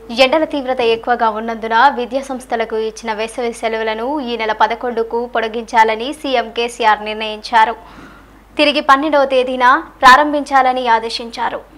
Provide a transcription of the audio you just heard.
ఎండల తీవ్రత ఎక్కువగా ఉన్నందున విద్యా సంస్థలకు ఇచ్చిన వేసవి సెలవులను ఈ నెల 11కు పొడిగించాలని సీఎం కేసీఆర్ నిర్ణయించారు. తిరిగి 12వ తేదీన ప్రారంభించాలని ఆదేశించారు.